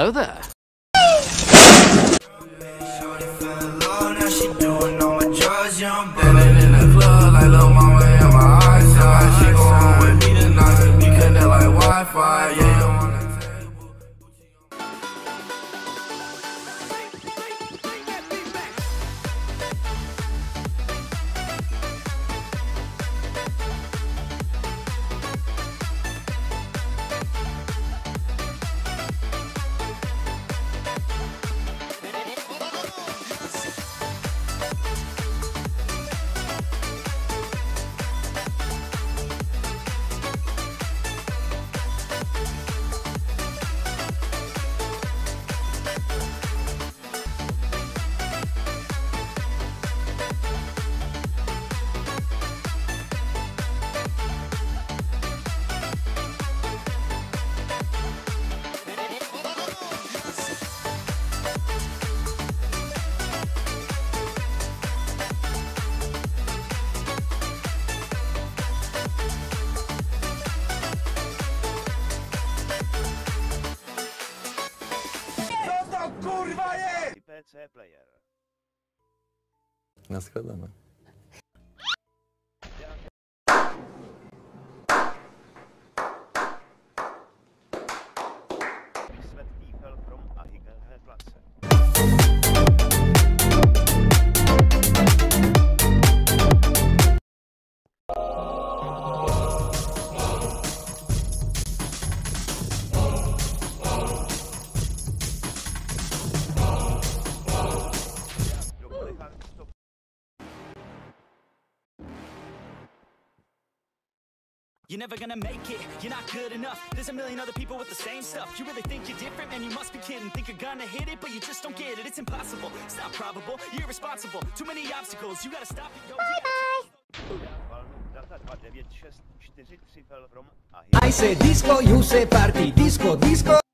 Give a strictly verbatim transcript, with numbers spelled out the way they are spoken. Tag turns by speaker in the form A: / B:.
A: Hello there.
B: Player.
C: Naschledanou.
D: You're never gonna make it, you're not good enough. There's a million other people with the same stuff. You really think you're different, man, you must be kidding. Think you're gonna hit it, but you just don't get it. It's impossible, it's not probable, you're irresponsible. Too many obstacles, you gotta stop it, yo. Bye
B: bye.
D: I say disco, you say party. Disco, disco.